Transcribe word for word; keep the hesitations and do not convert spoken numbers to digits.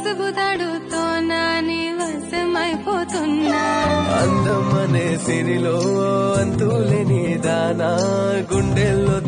పసుపు తాడుతో నాని వశమైపోతున్నా అందమనే సిరిలో అంతులేని దానా గుండెల్లో